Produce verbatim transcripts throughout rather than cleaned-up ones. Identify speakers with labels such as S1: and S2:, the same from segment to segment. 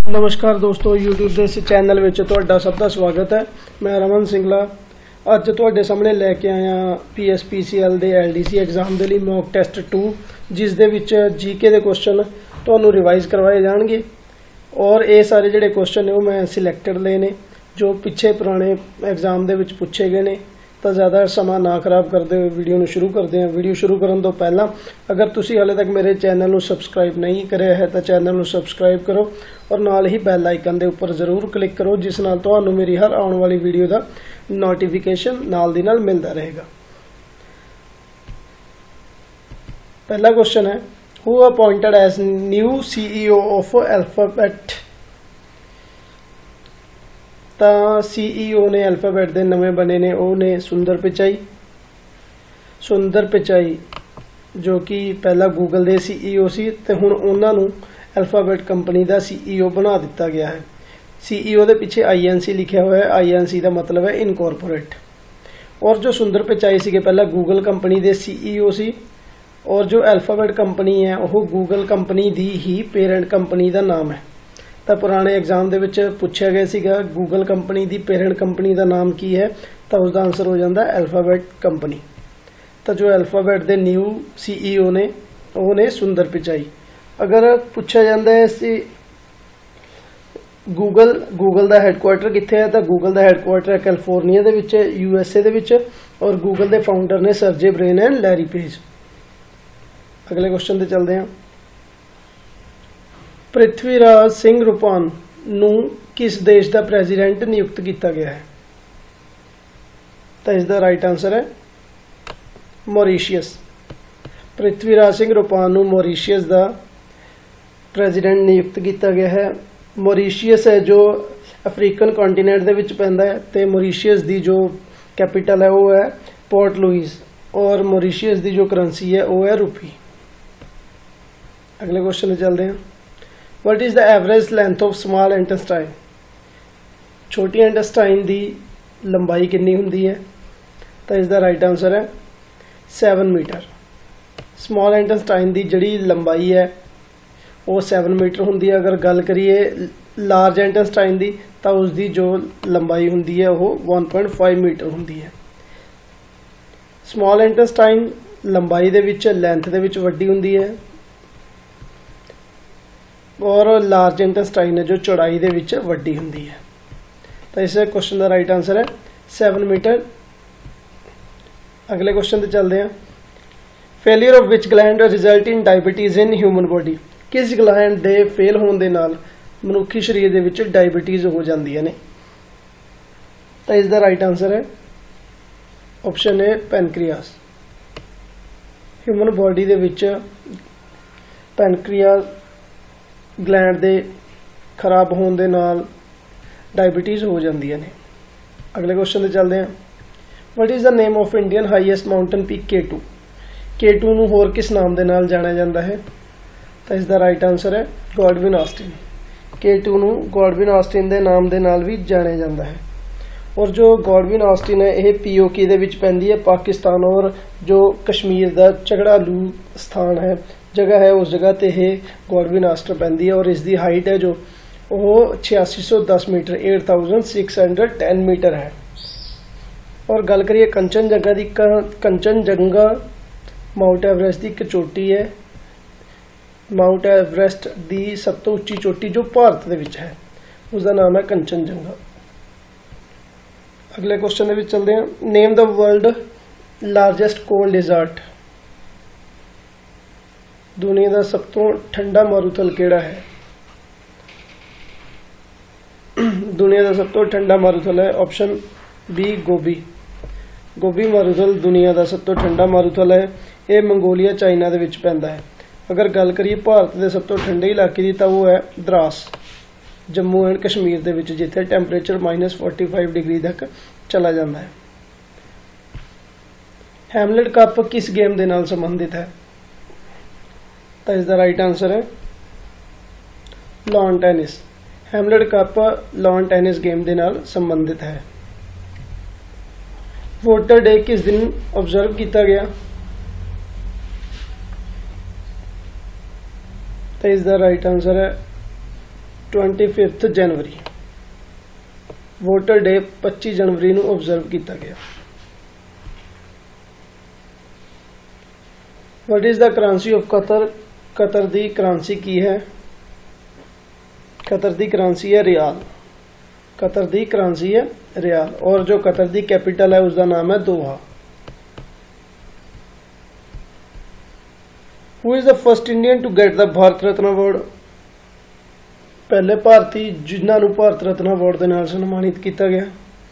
S1: नमस्कार दोस्तों, यूट्यूब के इस चैनल में तुहाडा सब का स्वागत है। मैं रमन सिंगला अज तुहाडे सामने लैके आया P S P C L के एल डी सी एग्जाम के लिए मॉक टैसट टू, जिस दे विच जी के दे क्वेश्चन तुहानूं रिवाइज करवाए जाएंगे। और ये सारे जिहड़े क्वेश्चन ने वो मैं सिलैक्टेड ले ने जो पिछे पुराने एग्जाम दे विच पूछे गए ने। तो ज़्यादा समा ना खराब करते हुए वीडियो में शुरू करते हैं। वीडियो शुरू करने तो पहला अगर तुसी हाले तक मेरे चैनल को सबसक्राइब नहीं करे है तो चैनल को सबसक्राइब करो और नाल ही बैल आइकन के उपर जरूर क्लिक करो, जिस नाल तुहानूं मेरी हर आने वाली वीडियो का नोटिफिकेशन नाल दी नाल मिलता रहेगा। पहला क्वेश्चन है, who appointed as new CEO of Alphabet. ਤਾਂ सीईओ ने अल्फाबेट ਦੇ ਨਵੇਂ बने ने ਉਹ ਨੇ ਸੁੰਦਰ ਪਿਚਾਈ। ਸੁੰਦਰ ਪਿਚਾਈ ਜੋ ਕਿ ਪਹਿਲਾਂ ਗੂਗਲ ਦੇ सीईओ ਸੀ ਤੇ ਹੁਣ ਉਹਨਾਂ ਨੂੰ अल्फाबेट कंपनी ਦਾ सीईओ बना ਦਿੱਤਾ ਗਿਆ ਹੈ। सीईओ ਦੇ ਪਿੱਛੇ आईएनसी लिखा हुआ है। आईएनसी ਦਾ मतलब है इनकॉर्पोरेट। और जो सुंदर पिचाई ਸੀਗੇ ਪਹਿਲਾਂ गूगल कंपनी ਦੇ सीईओ ਸੀ और जो अल्फाबेट कंपनी है वो गूगल कंपनी ਦੀ ही पेरेंट कंपनी ਦਾ नाम है। तो पुराने एग्जाम दे विच पूछा गया सीगा गूगल कंपनी दी पेरेंट कंपनी का नाम की है, तो उसका आंसर हो जाता है अल्फाबेट कंपनी। तो जो अल्फाबेट दे न्यू सीईओ ने वो ने सुंदर पिचाई। अगर पूछा जाता है सी गूगल गूगल का हैडक्वार्टर कित्थे है, तो गूगल का हैडक्वार्टर है कैलिफोर्निया दे विच यूएसए दे विच और गूगल के फाउंडर ने Sergey Brin and Larry Page. अगले क्वेश्चन ते चलते हैं। पृथ्वीराज सिंह रूपान नूं किस देश का प्रेजिडेंट नियुक्त किया गया है? तो इसका राइट आंसर है मॉरीशियस। पृथ्वीराज सिंह रूपान नूं मॉरीशियस का प्रेजिडेंट नियुक्त किया गया है। मॉरीशियस है जो अफ्रीकन कॉन्टीनेंट दे विच पैंदा है ते मॉरीशियस की जो कैपिटल है वो है पोर्ट लुइस और मॉरीशियस की जो करंसी है वो है रुपी। अगले क्वेश्चन चलते हैं। What is the average length of small intestine? छोटी इंटेस्टाइन की लंबाई कितनी होंदी है? तो इसका राइट आंसर है सैवन मीटर। स्मॉल इंटेस्टाइन की जिहड़ी लंबाई है वो सैवन मीटर होंदी है। अगर गल करिए लार्ज इंटेस्टाइन की तो उसकी जो लंबाई होंदी है वो वन पॉइंट फाइव मीटर होंदी है। स्मॉल इंटेस्टाइन लंबाई दे विच लेंथ दे विच वड्डी होंदी है और लार्ज इंटेस्टाइन है जो चौड़ाई दे विच वड्डी हुंदी है। तो इस क्वेश्चन का राइट आंसर है सैवन मीटर। अगले क्वेश्चन पे चलते हैं। Failure of which gland result in diabetes in human body. किस ग्लैंड दे फेल होने दे नाल मनुखी शरीर दे विच डायबिटीज हो जाती है ने? तो इसका राइट आंसर है option A pancreas. Human body दे विच पैनक्रियास ग्लैंड दे खराब होने दे नाल डायबिटीज हो जाती है। अगले क्वेश्चन पे चलते हैं। What is the name of Indian highest mountain peak K two. K two नूं होर किस नाम दे नाल जाना जाता है? तो इसका राइट आंसर है गॉडविन ऑस्टिन। के टू नूं गॉडविन ऑस्टिन दे नाम दे नाल भी जाना जाता है। और जो गॉडविन ऑस्टिन है यह पीओके दे विच पैंदी है पाकिस्तान और जो कश्मीर का झगड़ालू स्थान है जगह है उस जगह ते है गॉडविन ऑस्टिन पैंदी है। और इसकी हाइट है जो वो छियासी सौ दस metre eight thousand six hundred ten metre है। और गल करिए कंचनजंगा की, कंचनजंगा माउंट एवरेस्ट की एक चोटी है। माउंट एवरेस्ट की सब तो उच्ची चोटी जो भारत दे विच है उसका नाम है कंचनजंगा। अगले क्वेश्चन में चलते हैं। Name the world largest cold desert. दुनिया का सब तो ठंडा मारूथल केड़ा है? दुनिया का सब तो ठंडा मारूथल है ऑप्शन बी गोबी। गोबी मारूथल दुनिया का सब तो ठंडा मारूथल है। ये मंगोलिया चाइना दे विच पैंदा है। अगर गल करिए भारत के सब तो ठंडे इलाके की तो वो है द्रास जम्मू एंड कश्मीर दे विच जिथे temperature minus forty five degree तक चला जाता है। हैमलेट कप किस गेम के नाल संबंधित है? तो इसका राइट आंसर है lawn tennis. Hamlet cup lawn tennis game के नाल संबंधित है। वोटर डे किस दिन ऑब्जर्व किया गया? तो इसका राइट आंसर है ट्वेंटी-फिफ्थ जनवरी वोटर डे पच्चीस जनवरी ਨੂੰ ऑब्जर्व ਕੀਤਾ ਗਿਆ। What is the currency of Qatar? Qatar ਦੀ करेंसी ਕੀ है? कतर ਦੀ करेंसी है रियाल। कतर ਦੀ करेंसी है रियाल। और जो कतर ਦੀ कैपिटल है उसका नाम है Doha. Who is the first Indian to get the Bharat Ratna award? पहले भारती जिन्हां नूं भारत रत्न अवार्ड दे नाल सन्मानित किया गया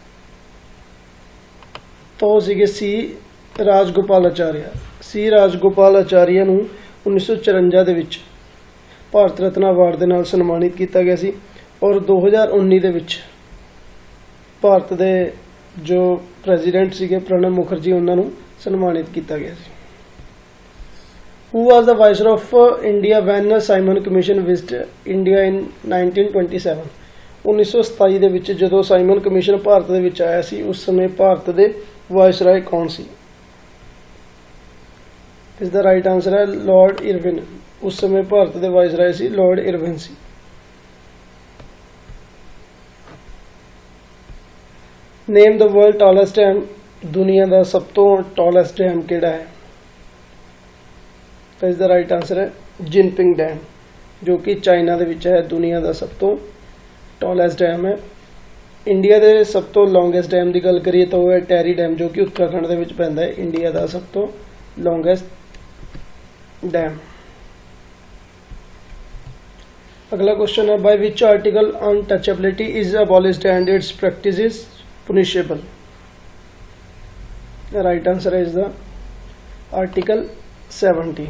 S1: तो सीगे सी राजगोपालाचार्य। सी राजगोपालाचार्य नूं उन्नीस सौ चौरंजा दे विच भारत रत्न अवार्ड दे नाल सन्मानित किया गया सी। और दो हज़ार उन्नीस दे विच भारत दे जो प्रेजिडेंट सीगे प्रणब मुखर्जी उन्हां नूं सन्मानित किया गया सी। Who was the Viceroy of India when Simon Commission visited India in nineteen twenty seven? उन्नीस सौ सताई ਦੇ ਵਿੱਚ ਜਦੋਂ ਸਾਈਮਨ ਕਮਿਸ਼ਨ ਭਾਰਤ ਦੇ ਵਿੱਚ ਆਇਆ ਸੀ ਉਸ ਸਮੇਂ ਭਾਰਤ ਦੇ ਵਾਇਸਰਾਏ ਕੌਣ ਸੀ? ਇਸ ਦਾ ਰਾਈਟ ਆਨਸਰ ਹੈ ਲਾਰਡ ਇਰਵਿਨ। ਉਸ ਸਮੇਂ ਭਾਰਤ ਦੇ ਵਾਇਸਰਾਏ ਸੀ ਲਾਰਡ ਇਰਵਿਨ ਸੀ। Name the world tallest dam. ਦੁਨੀਆ ਦਾ ਸਭ ਤੋਂ ਟਾਲੈਸਟ ਡੈਮ ਕਿਹੜਾ ਹੈ? तो इसका राइट आंसर है जिनपिंग डैम जो कि चाइना दे विच है। दुनिया का सब तो टॉलेस्ट डैम है। इंडिया के सब तो लॉन्गेस्ट डैम की गल करिए तो वह है टैरी डैम जो कि उत्तराखंड दे विच पैंदा है। इंडिया का सब तो लॉन्गेस्ट डैम। अगला क्वेश्चन है by which article untouchability is abolished and its practice is punishable? Right answer है is the article seventeen.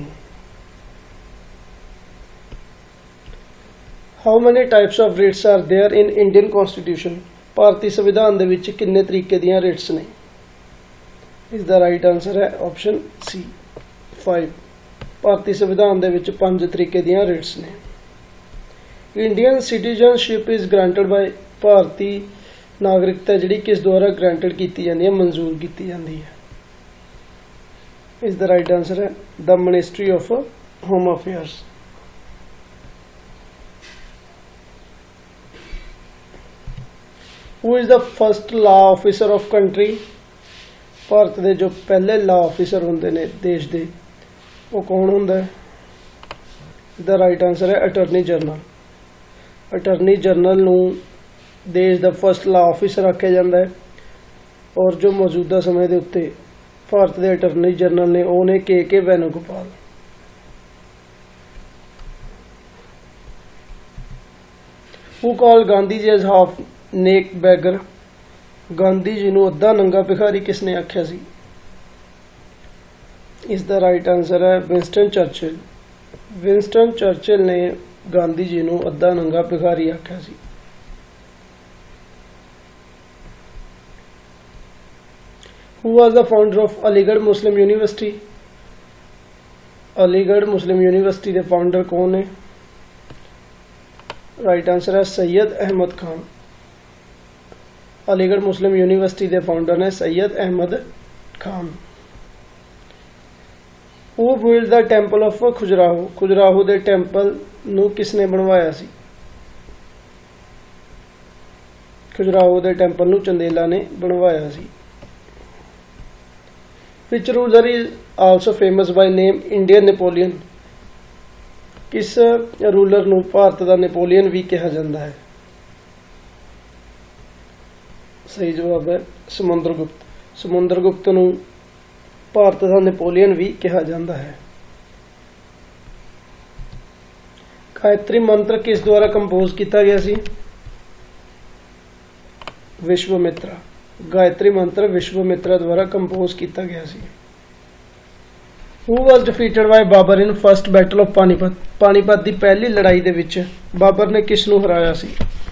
S1: How many types of writs are there in Indian constitution? भारतीय संविधान दे विच किन्ने तरीके दियां रिट्स ने? इसदा राइट आंसर है ऑप्शन सी फाइव। भारतीय संविधान दे विच पांच तरीके दियां रिट्स ने। Indian citizenship is granted by. भारतीय नागरिकता जिहड़ी किस द्वारा ग्रांटेड की जाती है, मंजूर की जाती है? इज द राइट आंसर है the ministry of home affairs. Who is the first law officer of country? Bharat के जो पहले लॉ ऑफिसर होंगे ने देश के वो कौन होंगे? द राइट आंसर है अटॉर्नी जनरल। अटॉर्नी जनरल नूं देश का फर्स्ट लॉ ऑफिसर आख्या जाता है। और जो मौजूदा समय के उत्ते भारत के अटॉर्नी जनरल ने वो ने K K Venugopal. Who called Gandhi ji as half naked beggar? Gandhi ji नूं अद्धा नंगा भिखारी किसने आख्या सी? इसका राइट आंसर है विंस्टन चर्चिल। विंस्टन चर्चिल ने गांधी जी नूं अद्धा नंगा भिखारी आख्या सी। Who was the founder of Aligarh Muslim University? Aligarh Muslim University के फाउंडर कौन है? राइट आंसर है सैयद अहमद खान। अलीगढ़ मुस्लिम यूनिवर्सिटी के फाउंडर ने Syed Ahmed Khan. Who built the temple of Khajuraho? Khajuraho के टैंपल नूं किसने बनवाया सी? खजुराहो के टैंपल नूं चंदेला ने बनवाया सी। Which ruler is also famous by name Indian Napoleon? किस रूलर नूं भारत का नेपोलियन भी कहा जाता है? सही जवाब है समुद्रगुप्त। समुद्रगुप्त नूं भारत का नेपोलियन भी कहा जाता है। गायत्री मंत्र किस द्वारा कंपोज किया गया सी? विश्वामित्र। गायत्री मंत्र विश्वामित्र द्वारा कंपोज किया गया सी। Who was defeated by Babar in first battle of Panipat? Panipat की पहली लड़ाई दे विच बाबर ने किस नूं हराया सी?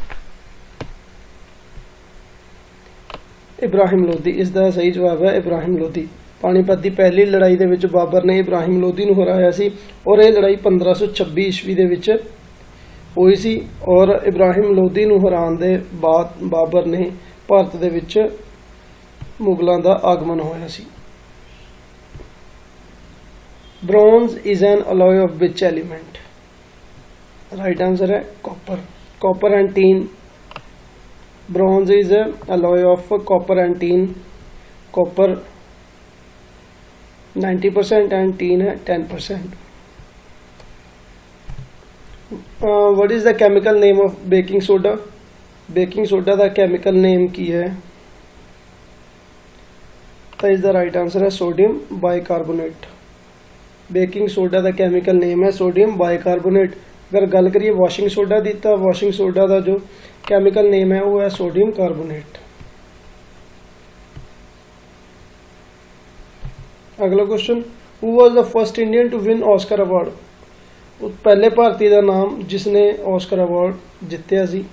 S1: इब्राहिम लोधी। इसका सही जवाब है इब्राहिम लोधी। पानीपत की पहली लड़ाई दे विच बाबर ने इब्राहिम लोधी नूं हराया सी और यह लड़ाई पंद्रह सौ छब्बी ईस्वी दे विच हुई सी। और इब्राहिम लोधी नूं हराउण दे बाद बाबर ने भारत दे विच मुगलों का आगमन होया सी। Bronze is an alloy of which element? Right answer है copper. copper and tin. Bronze is a alloy of copper and tin. Copper ninety percent and tin है ten percent. Uh, what is the chemical name of baking soda? Baking soda ਦਾ chemical name ਕੀ ਹੈ? ਤਾਂ ਇਸ ਦਾ right answer ਹੈ sodium bicarbonate. Baking soda का chemical name है सोडियम बाइकार्बोनेट। अगर गल करिए वॉशिंग सोडा की तो वॉशिंग सोडा का जो कैमिकल नेम है वो है सोडियम कार्बोनेट। अगला question, who was the first Indian to win Oscar award? पहले भारतीय का नाम जिसने ऑस्कर अवार्ड जितया सी।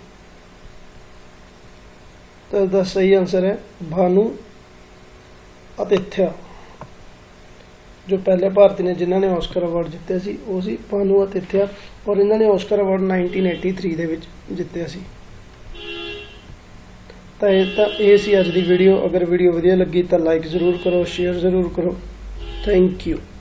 S1: तो इसका सही आंसर है भानु आतिथ्य। जो पहले भारतीय ने जिन्होंने ऑस्कर अवार्ड जितया सी वो सी भानु आतिथ्य, और इन्होंने Oscar award nineteen eighty three दे विच जितया सी। तो ये सी अज दी वीडियो। अगर वीडियो वधिया लगी तो लाइक जरूर करो, शेयर जरूर करो। Thank you.